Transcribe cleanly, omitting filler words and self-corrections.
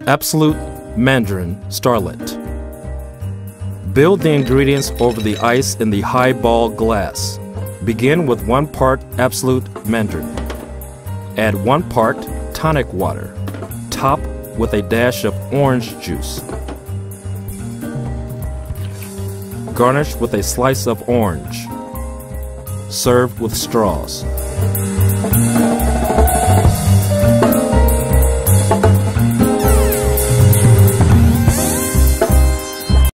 ABSOLUT Mandarin Starlet. Build the ingredients over the ice in the highball glass. Begin with 1 part ABSOLUT Mandarin. Add 1 part tonic water. Top with a dash of orange juice. Garnish with a slice of orange. Serve with straws.